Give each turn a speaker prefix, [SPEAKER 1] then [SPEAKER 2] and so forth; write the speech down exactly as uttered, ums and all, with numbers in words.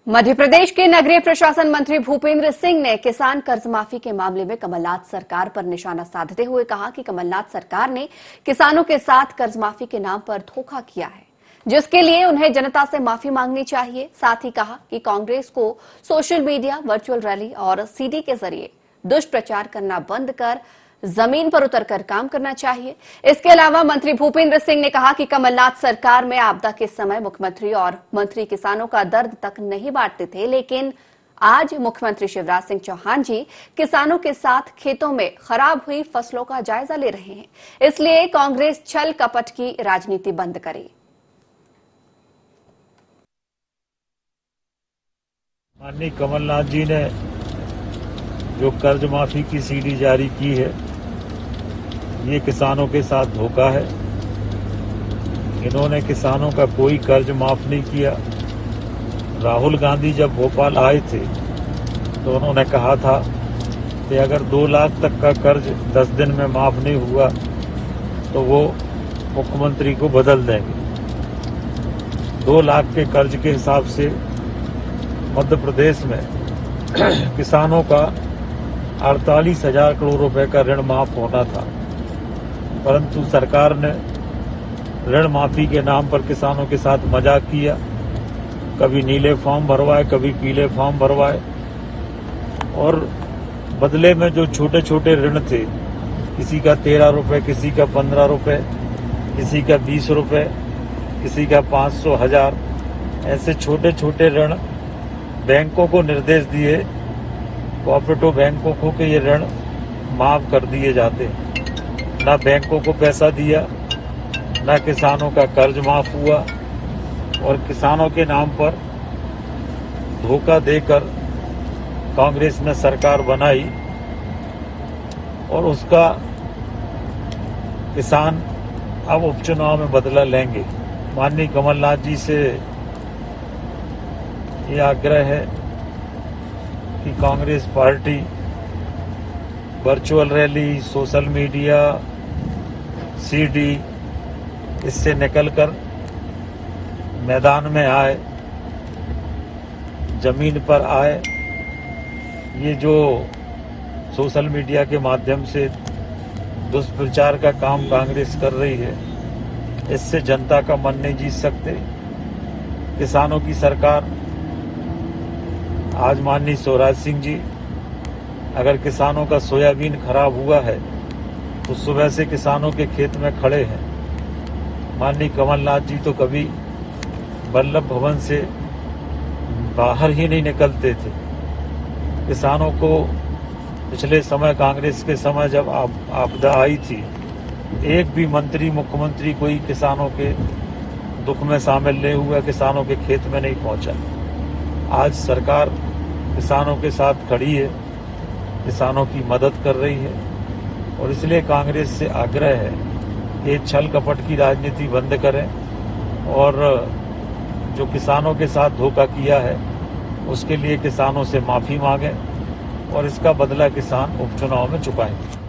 [SPEAKER 1] मध्य प्रदेश के नगरीय प्रशासन मंत्री भूपेंद्र सिंह ने किसान कर्ज माफी के मामले में कमलनाथ सरकार पर निशाना साधते हुए कहा कि कमलनाथ सरकार ने किसानों के साथ कर्ज माफी के नाम पर धोखा किया है, जिसके लिए उन्हें जनता से माफी मांगनी चाहिए। साथ ही कहा कि कांग्रेस को सोशल मीडिया, वर्चुअल रैली और सीडी के जरिए दुष्प्रचार करना बंद कर जमीन पर उतरकर काम करना चाहिए। इसके अलावा मंत्री भूपेंद्र सिंह ने कहा कि कमलनाथ सरकार में आपदा के समय मुख्यमंत्री और मंत्री किसानों का दर्द तक नहीं बांटते थे, लेकिन आज मुख्यमंत्री शिवराज सिंह चौहान जी किसानों के साथ खेतों में खराब हुई फसलों का जायजा ले रहे हैं। इसलिए कांग्रेस छल कपट की राजनीति बंद करे।
[SPEAKER 2] माननीय कमलनाथ जी ने जो कर्ज माफी की सीडी जारी की है, ये किसानों के साथ धोखा है। इन्होंने किसानों का कोई कर्ज माफ नहीं किया। राहुल गांधी जब भोपाल आए थे तो उन्होंने कहा था कि अगर दो लाख तक का कर्ज दस दिन में माफ नहीं हुआ तो वो मुख्यमंत्री को बदल देंगे। दो लाख के कर्ज के हिसाब से मध्य प्रदेश में किसानों का अड़तालीस हजार करोड़ रुपए का ऋण माफ होना था, परंतु सरकार ने ऋण माफी के नाम पर किसानों के साथ मजाक किया। कभी नीले फॉर्म भरवाए, कभी पीले फॉर्म भरवाए और बदले में जो छोटे छोटे ऋण थे, किसी का तेरह रुपए, किसी का पंद्रह रुपए, किसी का बीस रुपए, किसी का पाँच सौ हजार, ऐसे छोटे छोटे ऋण बैंकों को निर्देश दिए, कोऑपरेटिव बैंकों को कि ये ऋण माफ कर दिए जाते हैं। ना बैंकों को पैसा दिया, ना किसानों का कर्ज माफ हुआ और किसानों के नाम पर धोखा देकर कांग्रेस ने सरकार बनाई और उसका किसान अब उपचुनाव में बदला लेंगे। माननीय कमलनाथ जी से ये आग्रह है कि Congress party virtual rally, social media, CD, इससे निकलकर मैदान में आए, जमीन पर आए। ये जो सोशल मीडिया के माध्यम से दुष्प्रचार का काम कांग्रेस कर रही है, इससे जनता का मन नहीं जीत सकते। किसानों की सरकार आज माननीय शिवराज सिंह जी, अगर किसानों का सोयाबीन खराब हुआ है तो सुबह से किसानों के खेत में खड़े हैं। माननीय कमलनाथ जी तो कभी वल्लभ भवन से बाहर ही नहीं निकलते थे। किसानों को पिछले समय, कांग्रेस के समय जब आप, आपदा आई थी, एक भी मंत्री, मुख्यमंत्री कोई किसानों के दुख में शामिल नहीं हुआ, किसानों के खेत में नहीं पहुंचा। आज सरकार किसानों के साथ खड़ी है, किसानों की मदद कर रही है और इसलिए कांग्रेस से आग्रह है कि छल कपट की राजनीति बंद करें और जो किसानों के साथ धोखा किया है उसके लिए किसानों से माफी मांगें और इसका बदला किसान उपचुनाव में चुकाएंगे।